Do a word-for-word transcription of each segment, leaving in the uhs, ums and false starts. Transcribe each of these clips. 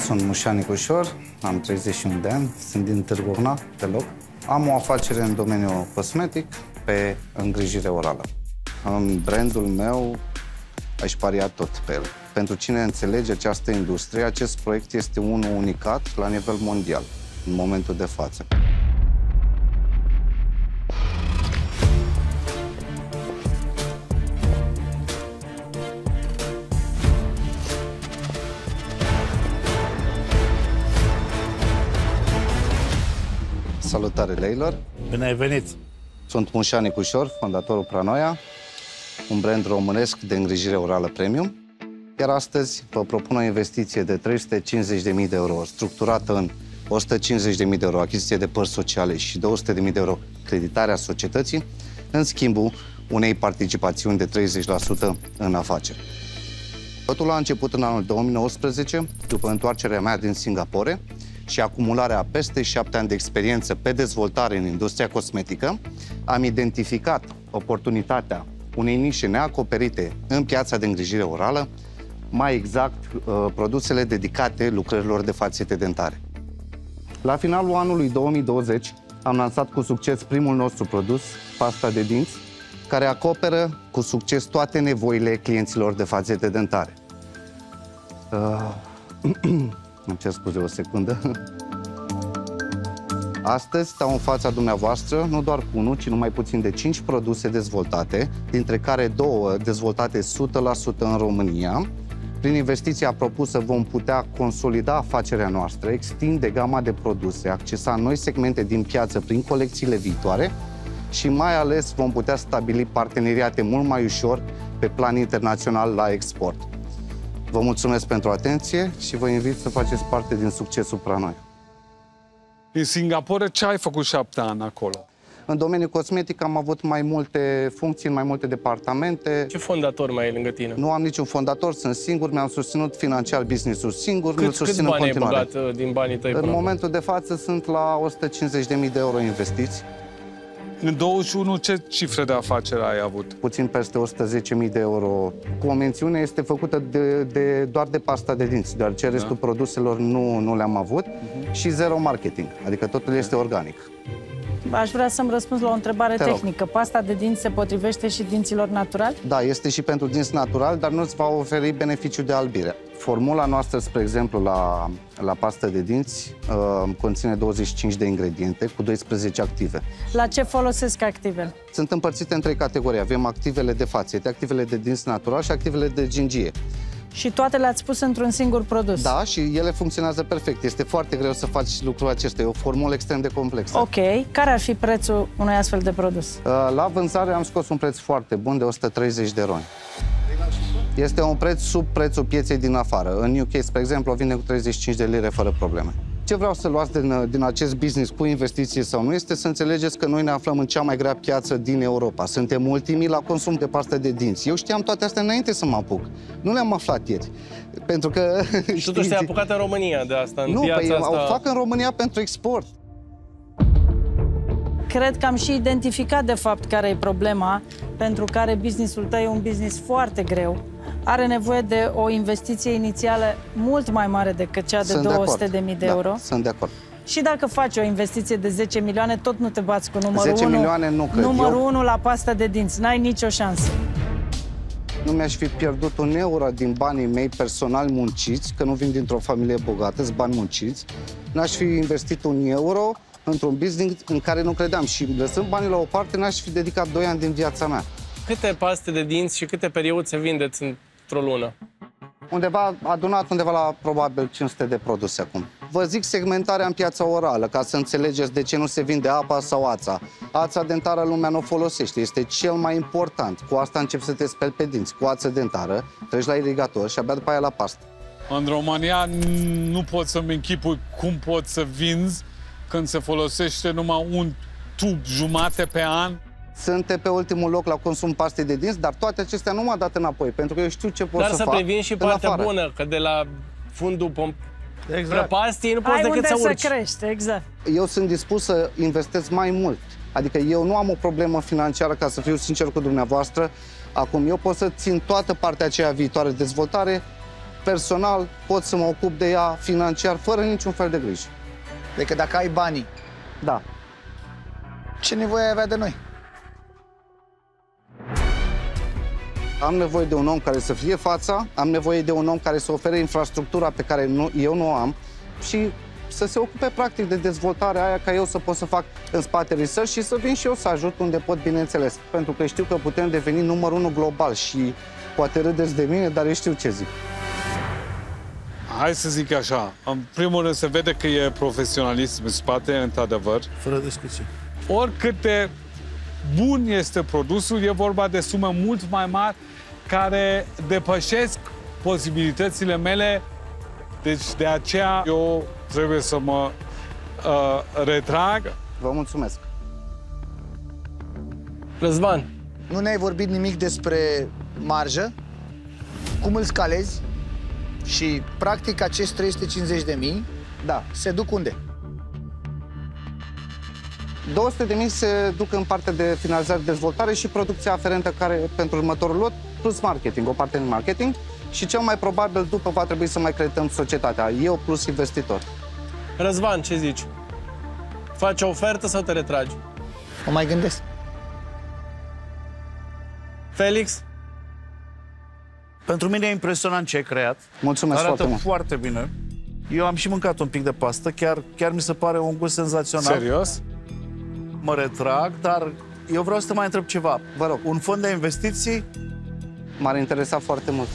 Sunt Mușanic Ușor, am treizeci și unu de ani, sunt din Târgu Urna, pe loc. Am o afacere în domeniul cosmetic, pe îngrijire orală. În brandul meu aș paria tot pe el. Pentru cine înțelege această industrie, acest proiect este unul unicat la nivel mondial, în momentul de față. Salutare, Leilor! Bine ai venit! Sunt Mușanic Ușor, fondatorul Pranoia, un brand românesc de îngrijire orală premium. Iar astăzi vă propun o investiție de trei sute cincizeci de mii de euro, structurată în o sută cincizeci de mii de euro achiziție de părți sociale și două sute de mii de euro creditarea societății, în schimbul unei participațiuni de treizeci la sută în afaceri. Totul a început în anul două mii nouăsprezece, după întoarcerea mea din Singapore și acumularea peste șapte ani de experiență pe dezvoltare în industria cosmetică, am identificat oportunitatea unei nișe neacoperite în piața de îngrijire orală, mai exact, produsele dedicate lucrărilor de fațete dentare. La finalul anului două mii douăzeci am lansat cu succes primul nostru produs, pasta de dinți, care acoperă cu succes toate nevoile clienților de fațete dentare. Uh, îmi cer scuze o secundă. Astăzi stau în fața dumneavoastră nu doar cu unul, ci numai puțin de cinci produse dezvoltate, dintre care două dezvoltate o sută la sută în România. Prin investiția propusă vom putea consolida afacerea noastră, extinde gama de produse, accesa noi segmente din piață prin colecțiile viitoare și mai ales vom putea stabili parteneriate mult mai ușor pe plan internațional la export. Vă mulțumesc pentru atenție și vă invit să faceți parte din succesul Pranoia. În Singapore, ce ai făcut șapte ani acolo? În domeniul cosmetic am avut mai multe funcții, în mai multe departamente. Ce fondator mai e lângă tine? Nu am niciun fondator, sunt singur, mi-am susținut financiar business-ul singur, Cât, mi-l susțin în bani continuare. ai băgat din banii tăi? În momentul de față sunt la o sută cincizeci de mii de euro investiți. În douăzeci și unu, ce cifre de afacere ai avut? Puțin peste o sută zece mii de euro. Cu o mențiune este făcută de, de, doar de pasta de dinți, deoarece restul da. produselor nu, nu le-am avut, uh-huh. și zero marketing, adică totul este organic. Aș vrea să-mi răspunzi la o întrebare Te tehnică. Rog. Pasta de dinți se potrivește și dinților naturali? Da, este și pentru dinți natural, dar nu îți va oferi beneficiu de albire. Formula noastră, spre exemplu, la, la pasta de dinți, uh, conține douăzeci și cinci de ingrediente cu doisprezece active. La ce folosesc activele? Sunt împărțite în trei categorii. Avem activele de fațete, activele de dinți natural și activele de gingie. Și toate le-ați pus într-un singur produs? Da, și ele funcționează perfect. Este foarte greu să faci lucrul acesta. E o formulă extrem de complexă. Ok. Care ar fi prețul unui astfel de produs? La vânzare am scos un preț foarte bun de o sută treizeci de roni. Este un preț sub prețul pieței din afară. În U K, spre exemplu, o vinde cu treizeci și cinci de lire fără probleme. Ce vreau să luați din, din acest business, cu investiții sau nu, este să înțelegeți că noi ne aflăm în cea mai grea piață din Europa. Suntem ultimii la consum de pastă de dinți. Eu știam toate astea înainte să mă apuc. Nu le-am aflat ieri. Pentru că... Și totuși te-ai apucat în România de asta, în nu, piața păi, asta... o fac în România pentru export. Cred că am și identificat, de fapt, care e problema pentru care businessul tău e un business foarte greu. Are nevoie de o investiție inițială mult mai mare decât cea de două sute de mii de euro. Da, sunt de acord. Și dacă faci o investiție de zece milioane, tot nu te bați cu numărul zece unu. milioane nu cred. Numărul eu... unu la pasta de dinți. N-ai nicio șansă. Nu mi-aș fi pierdut un euro din banii mei personal munciți, că nu vin dintr-o familie bogată, sunt bani munciți. N-aș fi investit un euro într-un business în care nu credeam și, lăsând banii la o parte, n-aș fi dedicat doi ani din viața mea. Câte paste de dinți și câte periuțe vindeți într-o lună? Undeva, adunat undeva la probabil cinci sute de produse acum. Vă zic segmentarea în piața orală, ca să înțelegeți de ce nu se vinde apa sau ața. Ața dentară lumea nu o folosește, este cel mai important. Cu asta începi să te speli pe dinți. Cu ață dentară, treci la irigator și abia după aia la pastă. În România nu pot să-mi închipui cum pot să vinzi când se folosește numai un tub jumate pe an. Sunt pe ultimul loc la consum paste de dinți, dar toate acestea nu m-a dat înapoi, pentru că eu știu ce pot dar să, să fac. Dar să previn și partea afară. bună, că de la fundul pomp... exact. prăpastii nu poți Ai decât unde să urci. să crești, exact. Eu sunt dispus să investesc mai mult. Adică eu nu am o problemă financiară, ca să fiu sincer cu dumneavoastră. Acum, eu pot să țin toată partea aceea viitoare de dezvoltare personal pot să mă ocup de ea financiar, fără niciun fel de griji. Adică dacă ai banii, Da. ce nevoie ai avea de noi? Am nevoie de un om care să fie fața, am nevoie de un om care să ofere infrastructura pe care nu, eu nu o am și să se ocupe practic de dezvoltarea aia ca eu să pot să fac în spate research și să vin și eu să ajut unde pot, bineînțeles. Pentru că știu că putem deveni numărul unu global și poate râdeți de mine, dar eu știu ce zic. Hai să zic așa, în primul rând se vede că e profesionalism în spate, într-adevăr. Fără discuție. Oricât de bun este produsul, e vorba de sume mult mai mari care depășesc posibilitățile mele. Deci de aceea eu trebuie să mă uh, retrag. Vă mulțumesc. Răzvan, Nu ne-ai vorbit nimic despre marjă, cum îl scalezi și, practic, acești trei sute cincizeci de mii Da. se duc unde? două sute de mii se duc în partea de finalizare, dezvoltare și producția aferentă care pentru următorul lot, plus marketing, o parte din marketing. Și cel mai probabil după va trebui să mai credităm societatea, eu plus investitor. Răzvan, ce zici? Faci o ofertă sau te retragi? Mă mai gândesc. Felix? Pentru mine e impresionant ce ai creat. Mulțumesc Arată foarte mult. foarte bine. Eu am și mâncat un pic de pastă, chiar, chiar mi se pare un gust senzațional. Serios? Mă retrag, dar eu vreau să te mai întreb ceva. Vă rog. Un fond de investiții? M-ar interesa foarte mult.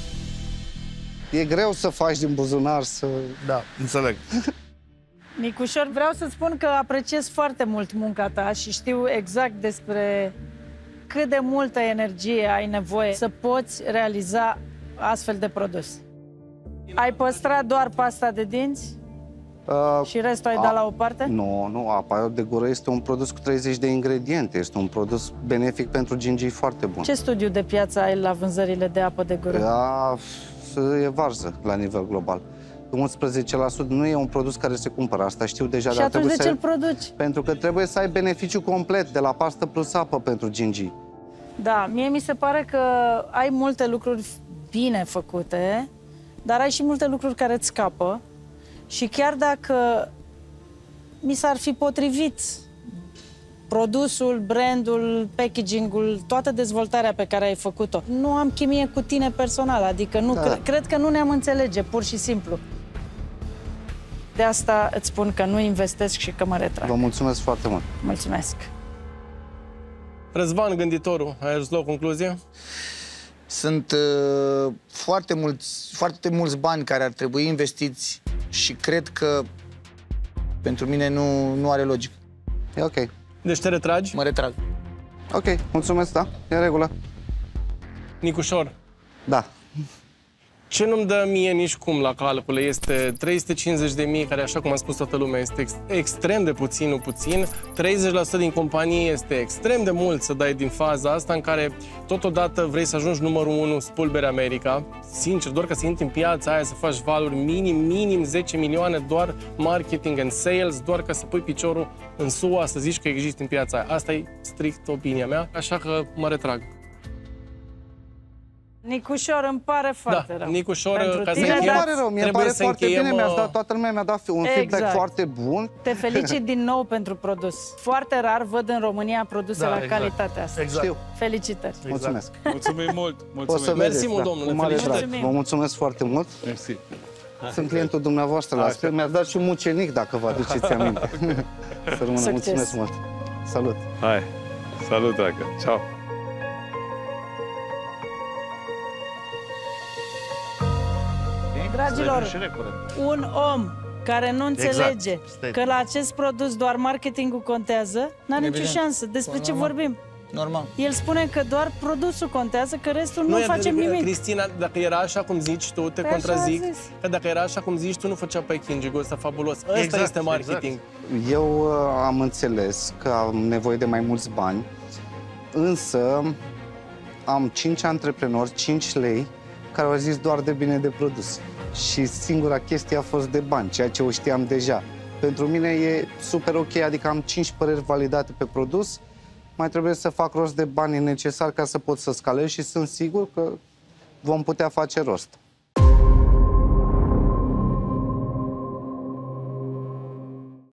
E greu să faci din buzunar să... Da, înțeleg. Nicușor, vreau să spun că apreciez foarte mult munca ta și știu exact despre cât de multă energie ai nevoie să poți realiza astfel de produs. Ai păstrat doar pasta de dinți Uh, și restul ai dat la o parte? Nu, nu, apa de gură este un produs cu treizeci de ingrediente. Este un produs benefic pentru gingii foarte bun. Ce studiu de piață ai la vânzările de apă de gură? Da, e varză la nivel global. unsprezece la sută nu e un produs care se cumpără, asta știu deja. Și dar atunci de trebuie ce îl să... produci? Pentru că trebuie să ai beneficiu complet de la pastă plus apă pentru gingii. Da, mie mi se pare că ai multe lucruri bine făcute, dar ai și multe lucruri care îți scapă. Și chiar dacă mi s-ar fi potrivit produsul, brandul, packaging-ul, toată dezvoltarea pe care ai făcut-o, nu am chimie cu tine personal, adică nu, Da. cre- cred că nu ne-am înțelege, pur și simplu. De asta îți spun că nu investesc și că mă retrag. Vă mulțumesc foarte mult. Mulțumesc! Răzvan, gânditorul, ai ajuns la o concluzie? Sunt uh, foarte mulți, foarte mulți bani care ar trebui investiți și cred că pentru mine nu, nu are logică. E ok. Deci te retragi? Mă retrag. Ok, mulțumesc, da, e în regulă. Nicușor, Da. ce nu-mi dă mie nici cum la calcule este trei sute cincizeci de mii, care, așa cum a spus toată lumea, este ex extrem de puțin, nu puțin. treizeci la sută din companie este extrem de mult să dai din faza asta în care totodată vrei să ajungi numărul unu, spulbere America. Sincer, doar ca să intri în piața aia, să faci valuri minim, minim zece milioane, doar marketing and sales, doar ca să pui piciorul în S U A, să zici că existi în piața aia. Asta e strict opinia mea, așa că mă retrag. Nicușor, îmi pare foarte Da, rău. Nicușor, Pentru ca să tine, Mie îmi încheiem, dar pare rău, mie îmi trebuie pare să foarte încheiem, bine, mi-ați uh, dat, toată lumea mi-a dat un Exact. feedback foarte bun. Te felicit din nou pentru produs. Foarte rar văd în România produse Da, la exact. calitatea asta. Exact. Știu. Felicitări! Mulțumesc. Mulțumim mult! O să Mulțumim! Mersi vedeți, mult, da, domnule, cu mare drag. felicitări. Vă mulțumesc foarte mult. Mersi! Sunt clientul dumneavoastră la sper. Mi-ați dat și un mucenic, dacă vă aduceți aminte. Să rămână, Succes. mulțumesc mult. Salut! Hai! Salut, dragă! Ciao! Dragilor, Și recurent. un om care nu înțelege Exact. că la acest produs doar marketingul contează, n-are nicio Evident. șansă. Despre ce Normal. vorbim? Normal. El spune că doar produsul contează, că restul nu, e facem adevărat, nimic. Cristina, dacă era așa cum zici tu, te Păi așa contrazic, a zis. că dacă era așa cum zici tu, nu făcea packaging-ul ăsta fabulos. Ăsta Exact, este marketing. Eu uh, am înțeles că am nevoie de mai mulți bani, însă am cinci antreprenori, cinci lei, care au zis doar de bine de produs. Și singura chestie a fost de bani, ceea ce o știam deja. Pentru mine e super ok, adică am cinci păreri validate pe produs, mai trebuie să fac rost de banii necesari ca să pot să scalez și sunt sigur că vom putea face rost.